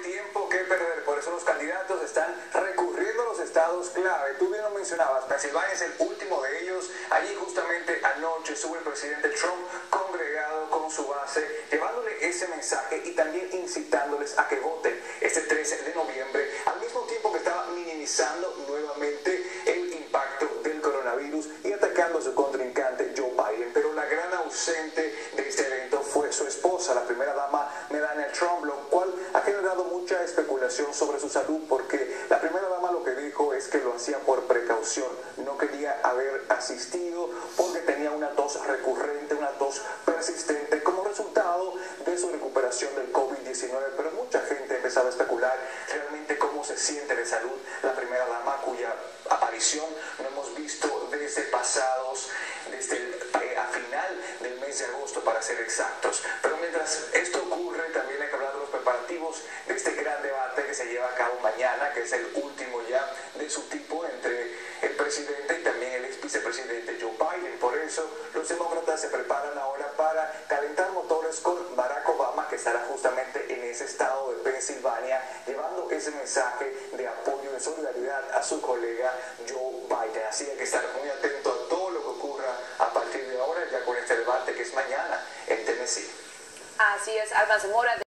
hay tiempo que perder, por eso los candidatos están recurriendo a los estados clave. Tú bien lo mencionabas, Pensilvania es el último de ellos. Allí justamente anoche estuvo el presidente Trump congregado con su base, llevándole ese mensaje y también incitándoles a que voten este 13 de noviembre, al mismo tiempo que estaba minimizando nuevamente el impacto del coronavirus y atacando a su contrincante Joe Biden. Pero la gran ausente de este evento fue su esposa, la primera dama Melania Trump, lo cual ha generado mucha especulación sobre su salud, porque la primera dama lo que dijo es que lo hacía por precaución, no quería haber asistido porque tenía una tos recurrente, una tos persistente como resultado de su recuperación del COVID-19, pero mucha gente empezaba a especular realmente cómo se siente de salud la primera dama, cuya aparición no hemos visto desde a final del mes de agosto, para ser exactos. Pero mientras esto ocurre, también hay que hablar de los preparativos de este gran debate que se lleva a cabo mañana, que es el último ya de su tipo entre el presidente y también el ex vicepresidente Joe Biden. Por eso los demócratas se preparan ahora para calentar motores con Barack Obama, que estará justamente en ese estado de Pensilvania, llevando ese mensaje de apoyo, de solidaridad a su colega Joe Biden. Así hay que estar muy atento a todo lo que ocurra a partir de ahora, ya con este debate que es mañana en Tennessee. Así es, Alba Zamora.